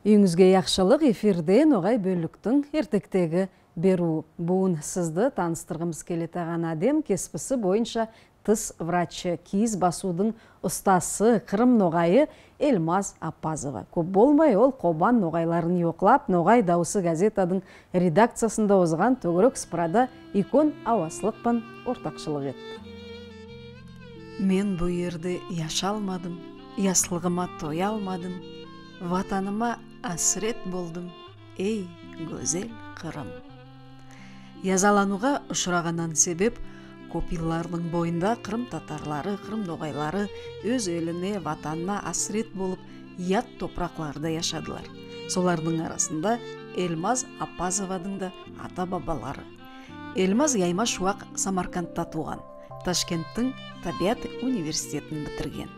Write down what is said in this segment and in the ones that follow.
Үйіңізге яқшылық эфирден оғай бөліктің ертектегі беру. Буын сізді таныстырғымыз келетаған адем кеспісі бойынша тыс врачы, киіз басудың ұстасы Қырым ноғайы Эльмаз Апазова. Көп болмай ол қобан ноғайларын yoqlап, ноғай дауысы газетаның редакциясында озған төгірік спырада икон ауаслықпын ортақшылық етті. Мен бұл ерді яшалмадым, яслығыма тоя алмадым, ватаныма асырет болдым, ей гөзел Қырым. Язалануға ұшырағанан себеп, көп йыллардың бойында Қырым татарлары, Қырым ноғайлары өз еліне, ватанына асырет болып, ят топырақларда яшадылар. Солардың арасында Эльмаз Апазовадың да ата-бабалары. Эльмаз Яйма Шуақ Самаркандта туған, Ташкенттің Табиат университетін бітірген.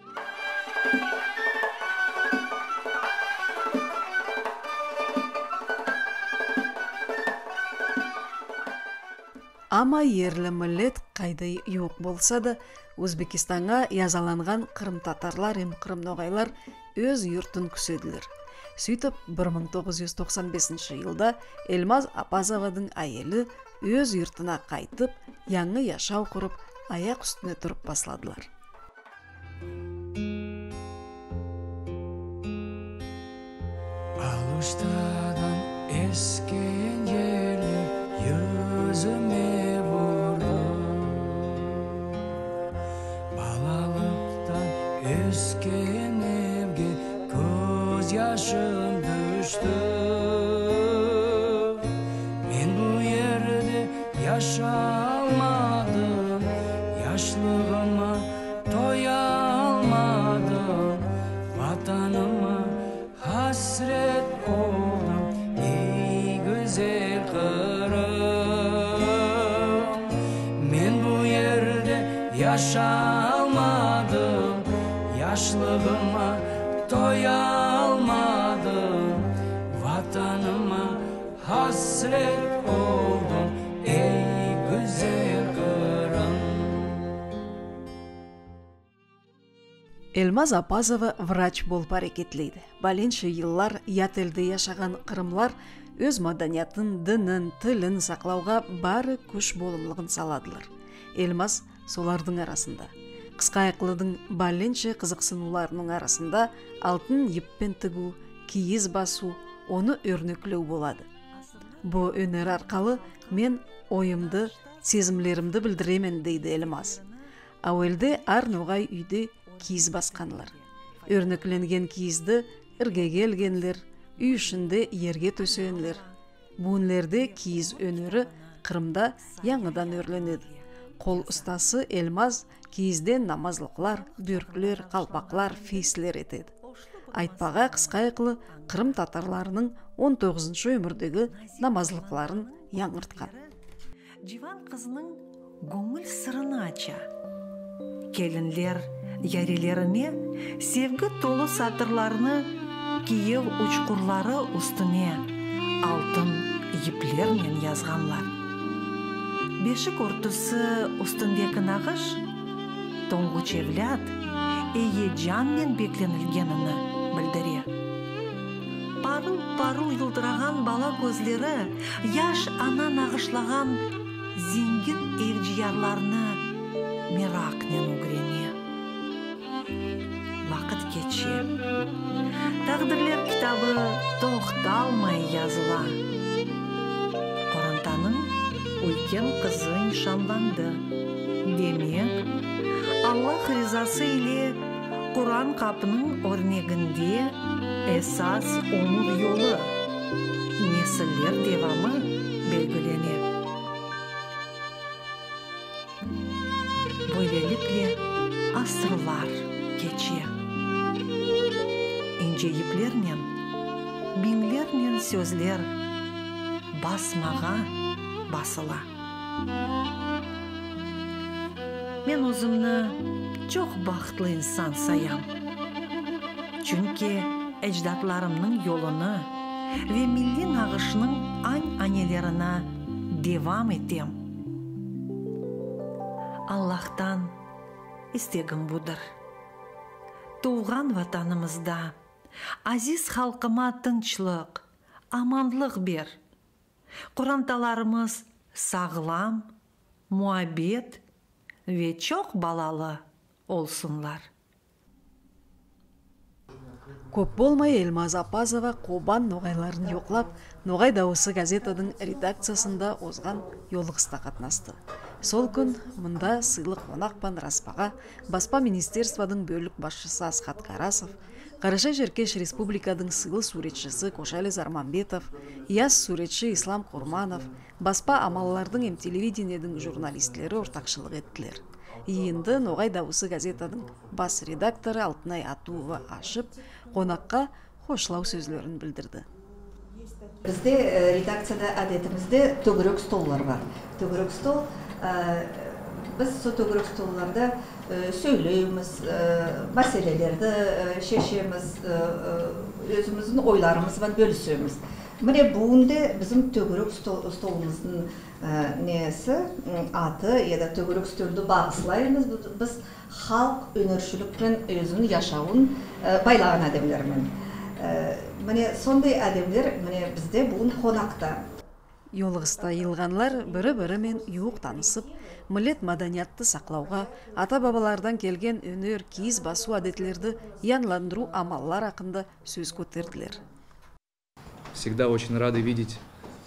Ама ерлі мілет қайдай юқ болса да, Өзбекистанға язаланған Қырым татарлар, Қырым ноғайлар өз юртын күседілер. Сөйтіп, 1995 жылда Эльмаз Апазовадың айелі өз юртына қайтып, яңы яшау құрып, аяқ үстіне тұрып басладылар. Алыштадан ескен ерлі yüzüme Ösken evge göz yaşım düştü. Men bu yerde yaşamadım, yaşlığıma toya almadım, vatanıma hasret oldum, ey güzel Kırım. Men bu yerde yaşamadım, yaşlığıma toya almadım, vatanıma hasret oldum, ey güzel Kırım. Эльмаз Апазова врач болып әрекетлейді. Баленші йыллар ят елде яшаған қырымлар өз маданиятын, дінін, тілін сақлауға бары күш болымлығын саладылар. Эльмаз солардың арасында. Қысқа аяқлының баленше қызықсынуларының арасында алтын еппен тігу, киіз басу, оны өрнеклеу болады. Бұл өнер арқалы мен ойымды, сезімлерімді білдіремен дейді Эльмаз. Әуелде ар ноғай үйде киіз басқанлар. Өрнекленген киізді іргеге ілгенлер, үй ішінде ерге төсенлер. Бұнлерде киіз өнері Қырымда яңыдан өрленеді. Қол ұстасы Эльмаз киізден намазлықлар, бөркілер, қалпақлар, фейслер етеді. Айтпаға қысқа аяқлы Қырым татарларының 19-шы өмірдегі намазлықларын яңыртқан. Живан қызының көңіл сырын ача. Келінлер, ярелеріне sevgi толы сатырларыны киев ұчқырлары үстіне алтын еплермен язғанлар. Бешік ортысы үстіндегі нағыш тоңғыч евлят eye жанмен бекленілгеніні білдіре. Парыл-парыл йылдыраған бала көзлері яш ана нағышлаған зеңгін евжиярларыны мерақнен угрене. Вақыт кече. Тағдырлер кітабы тоқталмай языла. Қорантаның үлкен қызы нишанланды. Демек, Аллах ризасы ile Құран қапының өрнегінде esas onun yolu, nesiller devamı belgilene. Böylelikle asırlar geçe. İnce iplerмен, binlerмен sözler basmağa basıla. Men özümni çok бақытлы insan sayam. Çünkü ecdatlarımның yolunu ve milli nağışının annelerine devam ettim. Allah'tan istегім budur. Туған ватанымызда Азиз халқыма тынчлық, аманлық бер. Құрамталарымыз сағылам, муабет ве чоқ балалы олсынлар. Көп болмай Эльмаз Апазова Қобан ноғайларын yoqlап, Ноғай дауысы газетаның редакциясында озған yolығыста қатнасты. Сол күн мұнда сыйлық қонақпан Распаға Баспа министерствадың бөлік басшысы Асхат Карасов, Қарашай Жеркеш республикадың сыйлы суретшісі Кошали Зарманбетов, яс суретші Ислам Курманов, Баспа амаллардың телевидениедың журналистлері ортақшылық еттілер. Енді Ноғай дауысы газетаның бас редакторы Алтынай Атуова ашып, қонаққа қошлау сөзлерін білдірді. Бізде редакцияда әдетімізде төгірек столлар бар. Төгірек стол, біз со төгірек столларда сөйлейміз, мәселелерді шешеміз, өзіміздің ойларымызбен бөлісеміз. Міне бүгінде біздің төгірек столымыздың аты, еді төгірек столды бағыслаймыз. Біз халық өнершілікпен өзінің яшауын байлаған әдемлермен. Міне сондай әдемлер бізде бүгін қонақта. Yolығыста йылғанлар бірі-бірімен юқ танысып, милет маданиятты сақлауға, ата-бабалардан келген өнер, киіз басу әдетлерді янландыру амаллар ақында сөз көтерділер. Всегда очень рады видеть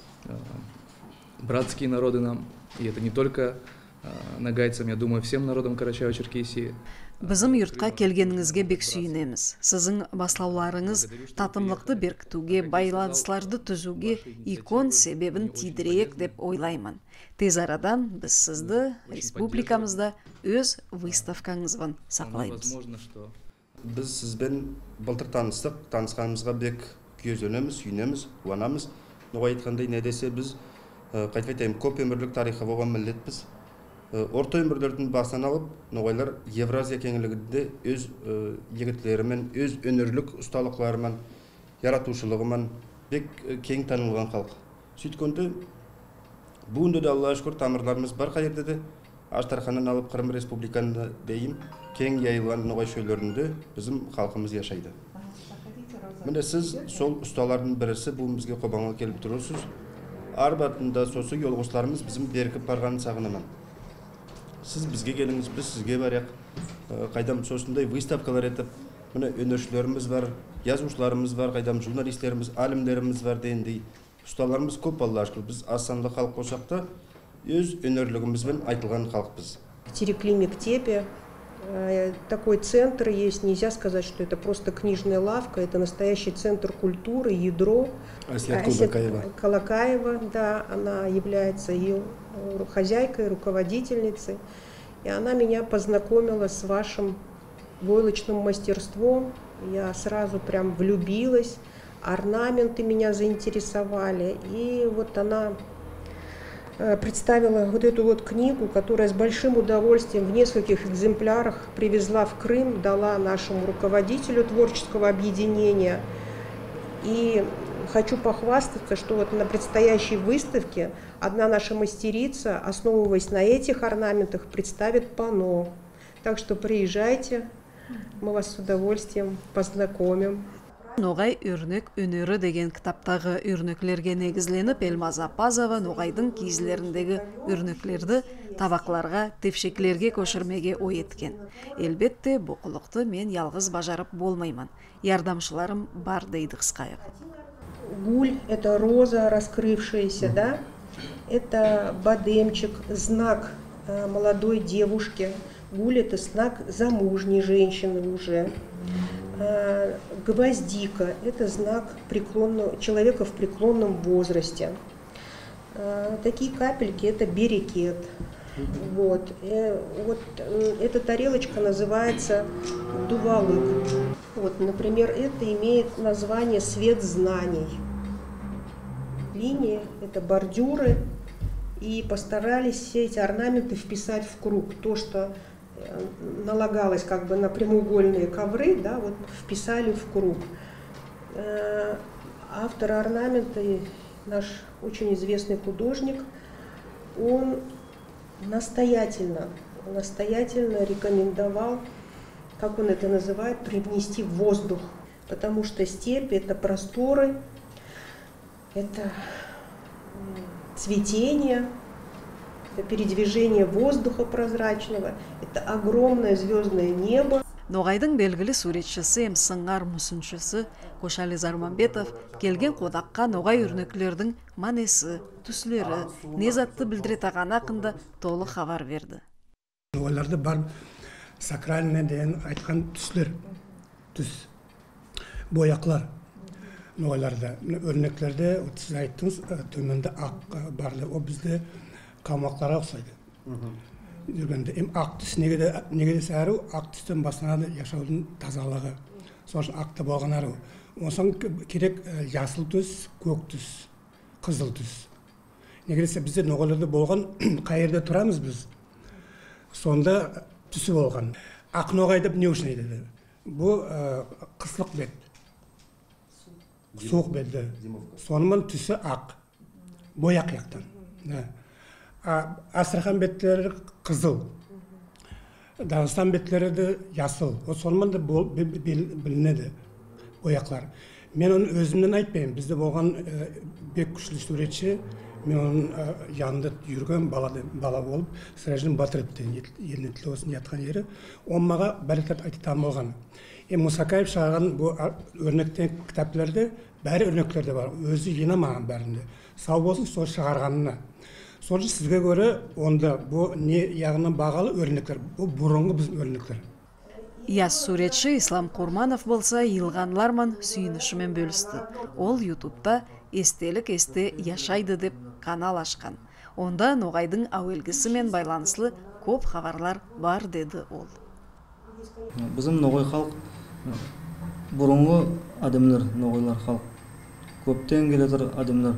братские народы нам, и это не только нагайцам, я думаю, всем народам Карачаево-Черкесии. Бізім юртқа келгеніңізге бек сүйінеміз. Сіздің баслауларыңыз татымлықты беркітуге, байланысларды түзуге икон себебін тидірейік деп ойлаймын. Тез арадан біз сізді республикамызда өз выставкаңызбен сақлаймыз. Біз сізбен былтыр таныстық, танысқанымызға бек күйезденеміз, сүйінеміз, уанамыз. Ноғай айтқандай не десе біз қайтайтайым көп өмірлік тарихы болған милletпіз. Орта өмірлердің басынан алып, ноғайлар Евразия кеңілігінде өз егітлерімен, өз өнерлік ұсталықларымен, яратушылығымен бек кең танылған халық. Сөйткенде, бүгінде де Аллаға шүкір тамырларымыз бар қайырды де, Аштарханнан алып Қырым Республиканы дейін кең яйылған ноғай шөлерінде біздің халқымыз яшайды. Міне сіз сол ұсталардың бірісі бүгін бізге Қобанға келіп тұрсыз. Арбатында сосы yolғышларымыз bizim беркіп барғанын сағынамын. Сіз бізге келіңіз, біз сізге барайық. Қайдам сосындай выставкалар етіп, міне өнершілеріміз бар, yazушыларымыз бар, қайдам журналистеріміз, алімдеріміз бар дейіндей. Ұсталарымыз көп Аллаға шүкір. Біз аз санды халық болсақта, өз өнерлігімізбен айтылған халықпыз. В Терекле-Мектепе такой центр есть, нельзя сказать, что это просто книжная лавка, это настоящий центр культуры, ядро. Колокаева, да, она является ее хозяйкой, руководительницей, и она меня познакомила с вашим войлочным мастерством, я сразу прям влюбилась, орнаменты меня заинтересовали, и вот она представила вот эту вот книгу, которая с большим удовольствием в нескольких экземплярах привезла в Крым, дала нашему руководителю творческого объединения. И хочу похвастаться, что вот на предстоящей выставке одна наша мастерица, основываясь на этих орнаментах, представит панно. Так что приезжайте, мы вас с удовольствием познакомим. Ноғай үрнек өнері деген кітаптағы үрнеклерге негізленіп, Эльмаз Апазова Ноғайдың киізлеріндегі үрнеклерді табақларға, тепшеклерге көшірмеге ой еткен. Әлбетте, бұл қылықты мен ялғыз бажарып болмаймын. Ярдамшыларым бар дейді қысқайып. Гуль – это роза раскрывшаяся, да? Это бадемчик, знак молодой девушки. Гуль – это знак замужней женщины уже. Гвоздика – это знак человека в преклонном возрасте. Такие капельки – это берекет. Вот эта тарелочка называется дувалык. Вот, например, это имеет название «Свет знаний». Линии – это бордюры, и постарались все эти орнаменты вписать в круг. То, что налагалось как бы на прямоугольные ковры, да, вот вписали в круг. Автор орнамента, наш очень известный художник, он настоятельно рекомендовал, как он это называет, привнести воздух. потому что степь — это просторы, это цветение, это передвижение воздуха прозрачного, это огромное звездное небо. Ноғайдың белгілі суретшісі, сыңғар мүсіншісі Қошали Зарманбетов келген қодаққа ноғай өрнеклердің манесі, түслері, незатты білдіретаған ақында толы хабар берді. Оларды бар сакральный деген айтқан түслер, түс, бояқлар. Ноғайларда, өрнеклерде, сіз айттыңыз, төменде ақ барды, о бізде қалмақтарға ұқсайды. Жүргенде, ақ түс неге десе әрі, ақ түстен басынады яшаудың тазалығы. Сосын ақты болған әрі. Онсан керек жасыл түс, көк түс, қызыл түс. Неге десе бізде ноғайларда болған, қай жерде тұрамыз біз. Сонда түсі болған. Ақ ноғай деп не үшін айтады? Бұл қыслық бет. Суық бетті. Сонымен түсі ақ. Бояқ яқтан. Астрахан беттері қызыл. Дағыстан беттері де ясыл. Сонымен де білінеді бояқлар. Мен оны өзімнен айтпаймын. Бізде болған бек күшлі суретші, мен оның yanında жүрген бала болып, Сіражын Батыровтен елінетлі осын ятқан ері, он маға бәрекет айтытан болған. Мұсақаев шағаған бұл өрнектен кітаплерде, бәрі өрнектерде бар, өзі жинамаған бәрінде. Сау болсын, сол шығарғанына. Соны сізге көрі, онда бұл не яғынан бағалы өрнектер, бұл бұрынғы біздің өрнектер. Яс суретші Ислам Құрманов болса, елғанларман сүйінішімен бөлісті. Ол ютубта естелік есте яшайды деп канал ашқан. Онда ноғайдың әуелгісімен байланыслы көп хабарлар бар деді ол. Bizim ноғай халық бұрынғы адамдар, ноғайлар халық. Көптен келетір адамдар.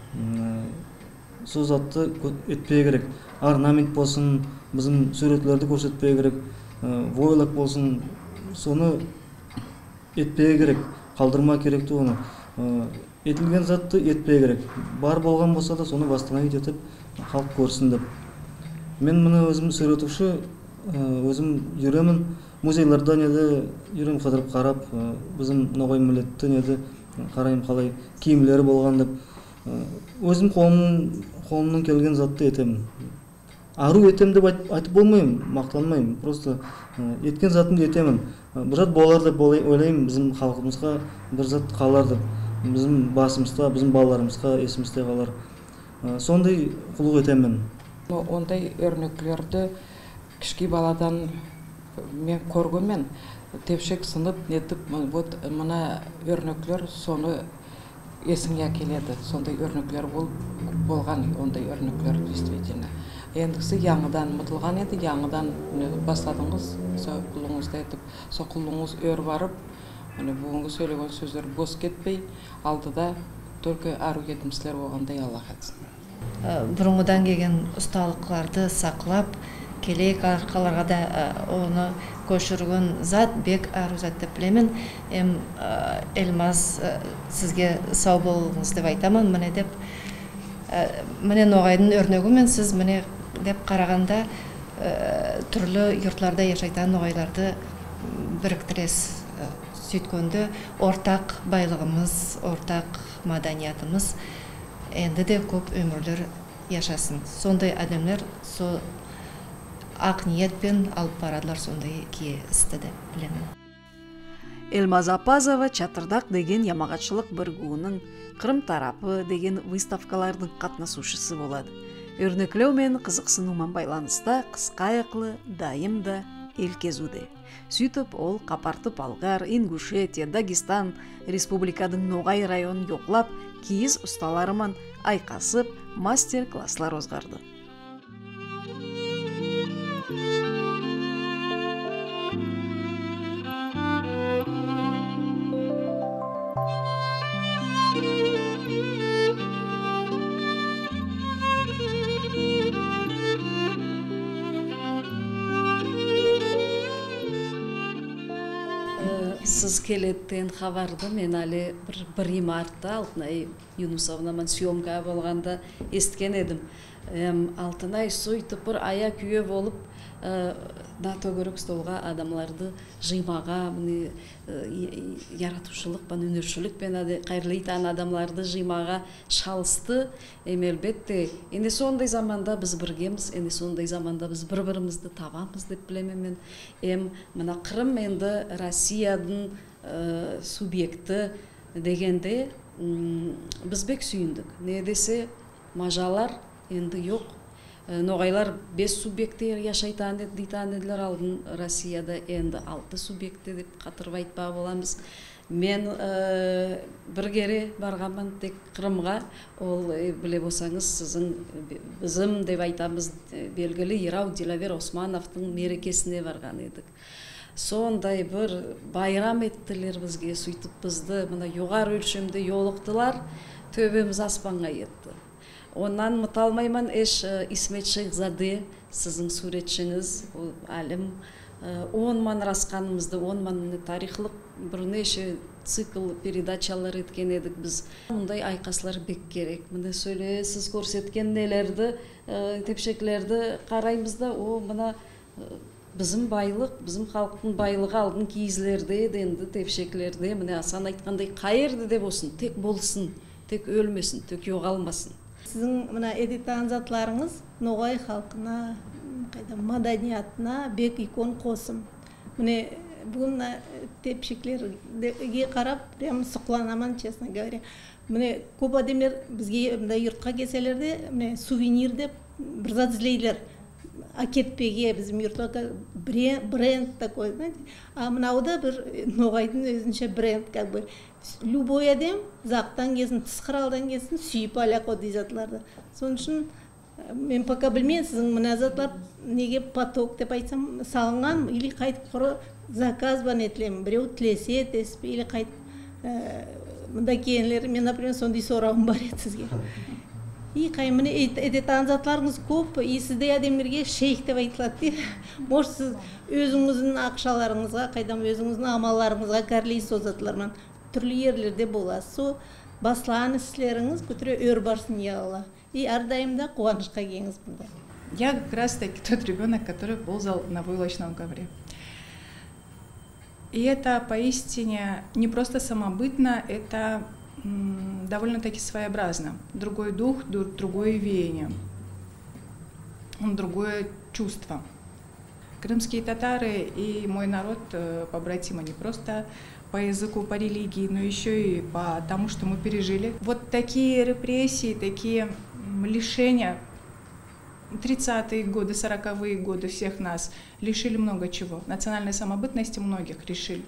Сол затты етпей керек. Орнамент болсын, bizim суретлерді көрсетпей керек. Войлық болсын, соны етпей керек. Қалдырма керекті оны. Етілген затты етпей керек. Бар болған болса да соны бастыңа етіп, халық көрсін деп. Мен мұны өзім сөйретуші, өзім жүремін. Музейларда неді, жүрем қыдырып қарап, біздің ноғай милетті неді, қарайым қалай киімлері болған деп. Өзім қолымның келген затты етемін. Ару етем деп айтып болмайым, мақтанмайым. Просто еткен затымды етемін. Бір зат болар деп ойлаймын, біздің халқымызға бір зат қалар деп. Bizim basımızda, bizim ballarımızda, esimizde қалар. Сондай құлық етемін. Ондай өрнеклерді кішкі баладан мен көргенмен тепшек сынып нетіп, вот мына өрнеклер соны есіңе келеді. Сондай өрнеклер болған, ондай өрнеклер действительно. Ендісі яңыдан мұтылған еді, яңыдан бастадыңыз, сол құлыңызды етіп, сол құлыңыз өр барып, бүгінгі сөйлеген сөздер бос кетпей, алдыда только ару кетімсілер болғандай Алла қатсын. Бұрынғыдан келген ұсталықларды сақлап, келек арқаларға да оны көшірген зат, бек ару зат деп білемін. Елмаз сізге сау болыңыз деп айтамын, міне деп. Міне ноғайдың өрнегімен сіз міне деп қарағанда түрлі йұртларда яшайтан ноғайларды біріктірес. Сөйткенде ортақ байлығымыз, ортақ маданиятымыз енді де көп өмірлер яшасын. Сондай адамдар сол ақ ниетпен алып барадылар сондай кие істі деп білемін. Эльмаз Апазова Чатырдақ деген ямағатшылық біргуінің Қырым тарапы деген выставкалардың қатнасушысы болады. Өрнеклеу мен қызықсынумен байланыста қысқа аяқлы дайым да ел кезуде. Сөйтіп ол Қапарты Палғар, Ингушетия, Дагестан республикадың Ноғай районын жоқлап, киіз ұсталарымен айқасып, мастер-класслар озғарды. Сіз келеттен хабарды мен әлі бір имартта Алтынай Юнусовна мен съемка болғанда есткен едім. Алтынай суйтып бір ая күйе болып да төгөрөк столға адамларды жыймага мыны яратушылык пен өнөрчүлүк пен кайрылы итан адамларды жыймага шалысты. Элбетте эми сондай заманда биз биргемиз, эми сондай заманда биз бири-бирибизди табамыз деп билем мен. Мына Кырым энди Россиядын субъекти дегенде биз бек сүйүндүк. Не десе мажалар энди жок. Ноғайлар 5 субъекти яшайтан дейтан еділер, алдын Россияда енді 6 субъекти деп қатырып айтпа боламыз. Мен бір кере барғанмын тек Қырымға, ол біле болсаңыз сіздің бізім деп айтамыз белгілі Ирау Дилавер Османовтың мерекесіне барған едік. Сондай бір байрам еттілер бізге, сөйтіп бізді мына жоғары өлшемде жолықтылар, төбеміз аспанға етті. Ondan mutalmayman İsmet Şeyhzade sizin suretçiniz alim 10 man raskanımızda 10 man tarihlik bir neçe cikl передачалар etken edik biz. Bunday ayqaslar bek gerek. Mine söyle siz көрсеткен нелерді тепшеклерді қараймызда o мына bizim байлық, bizim халықтың байлығы алдын киізлерде, енді тепшеклерде, міне Асан айтқандай қайырды деп болсын, тек болсын, тек өлмесін, тек жоғалмасын. Сіздің мына эдитан затларыңыз ноғай халқына, маданиятына бек икон қосым. Міне бүгін тепшеклерге қарап, прям сұқланаман, честно говоря. Міне көп адамдар бізге йұртқа келселерде, міне сувенир деп бір зат іздейлер. Акетпеге bizim yurtта бренд такой, знаете. А мынауда бір ноғайдың өзінше бренд, как бы любой адам зақтан келсін, тысқыралдан келсін, сүйіп алақо дейзатларды. Соның үшін мен пока білмеймін, сіздің мына затлар неге поток деп айтсам салынған, или қайтып құры заказ бан етілем, біреу тілесе, теспе, или қайтып мұнда кейінлер, мен, например, сондай сұрағым бар еді сізге. И қаймыны эдетан затларыңыз көп, и сізде адамдерге шейх деп айтылады. Может, сіз өзіңіздің ақшаларыңызға, қайдам өзіңіздің амаларыңызға кәрлейсіз о затлармен. Түрлі ерлерде боласыз. Со басылған істеріңіз көтіре өр барсын, ялла. И әрдайымда қуанышқа кеңіз бұнда. Я как раз таки тот ребенок, который ползал на войлочном ковре. И это поистине не просто самобытно, это довольно-таки своеобразно. Другой дух, другое веяние, другое чувство. Крымские татары и мой народ побратимы не просто по языку, по религии, но еще и по тому, что мы пережили. Вот такие репрессии, такие лишения, 30-е годы, 40-е годы всех нас лишили много чего. Национальной самобытности многих лишили.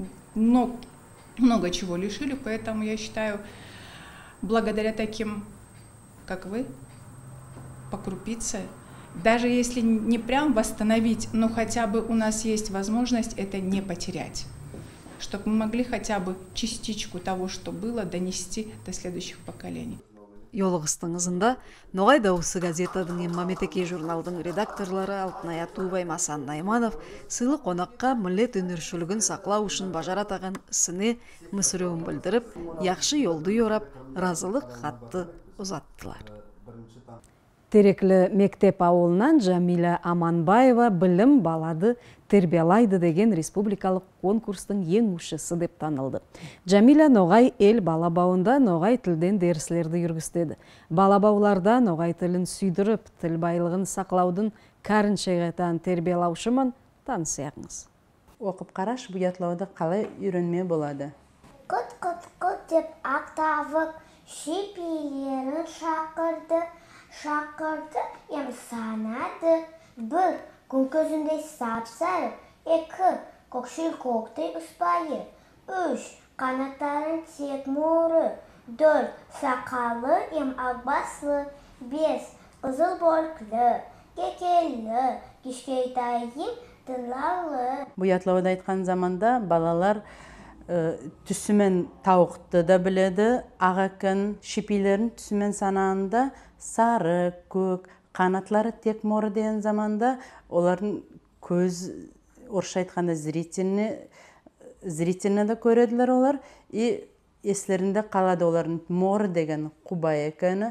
Много чего лишили, поэтому я считаю, благодаря таким, как вы, по крупице, даже если не прям восстановить, но хотя бы у нас есть возможность это не потерять, чтобы мы могли хотя бы частичку того, что было, донести до следующих поколений. Yolğustыңызында Ноғай дауысы газетаның Маметеке журналдың редакторлары Алтынай Атубай, Масан Найманов сыйлы қонаққа миллет өнершілігін сақлау үшін бажаратаған ісіне мүсіреуін білдіріп, яқшы yolды yorап, разылық хатты ұзаттылар. Тереклі мектеп ауылынан Жамиля Аманбаева білім балады тербиялайды деген республикалық конкурстың ең ушысы деп танылды. Жамиля Ноғай ел балабауында Ноғай тілден дәріслерді жүргістеді. Балабауларда Ноғай тілін сүйдіріп, тіл байлығын сақлаудың кәрін шеғетан тербиялаушымын танысияғыңыз. Оқып қараш, бұятлауды қалай үйренме болады? Құт деп ақтавық шепелерін шақырды, санады. Бір күн көзінде сап-сары, 2 көкшіл көктей ұспайы, 3 қанаттарын тек мұры, 4 сақалы, ақбаслы, 5 қызыл бөркілі, кекелі, кішкейтайым тынлалы. Бұятлауды айтқан заманда балалар түсімен тауықты да біледі, ағакын шепелерін түсімен санағында сары, көк, қанатлары тек моры деген заманда олардың көз орысша айтқанда зрительно да көреділер олар. И еслерінде қалады олардың моры деген құбай екені,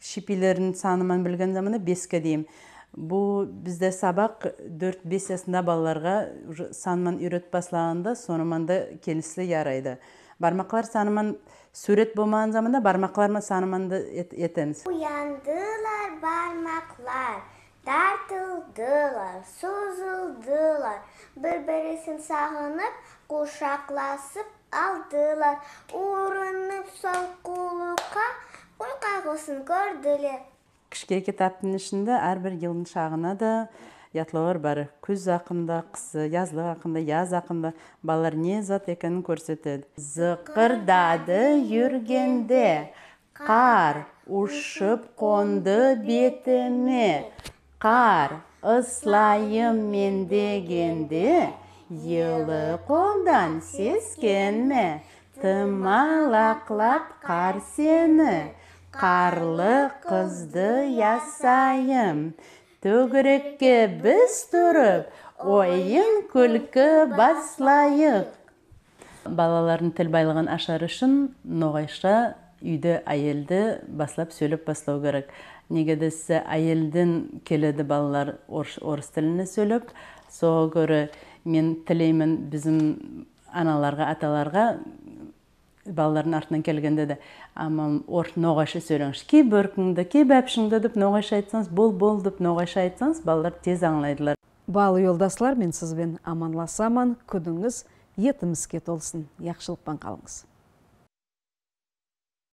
шипилердің саныман білген заманда 5-ке дейм. Бұл бізде сабақ 4-5 жасында балаларға саныман үйрет баслағанда соныманда келіслі ярайды. Бармақлар саныман сурет болмаған заманда бармақлар саныманды етеміз. Uyandыlar barmaklar, tartıldılar, suzuldular, birbirisini sağınıp, kuşaklasıp aldılar, uğranıp sol kuluqa, uy qaygısını gördüler. Кішкере кітаптың ішінде әрбір елдің шағына да ятлауыр бар. Күз ақында, қысы, язлы ақында, яз ақында балалар не зат екенін көрсетеді. Зықырдады жүргенде, қар ұшып қонды бетіме, қар ыслайым мен дегенде, елі қолдан сескенме, тымалақлап қар сені, қарлы қызды ясайым. Төгірекке біз тұрып, ойын күлкі баслайық. Балалардың тіл байлығын ашар үшін ноғайша үйді әйелді баслап сөйлеп баслау керек. Неге десе әйелдің келеді балалар орыс тіліне сөйлеп, соға көрі мен тілеймін біздің аналарға, аталарға балалардың артынан келгенде де амам ноғайша сөйлеңіз. Кей бөркіңді, кей бәпшіңді деп ноғайша айтсаңыз, бол деп ноғайша айтсаңыз, балалар тез аңлайдылар. Балы yoldaşlar, мен сізбен аманласамын, күніңіз етімізге толсын. Яқшылықпен қалыңыз.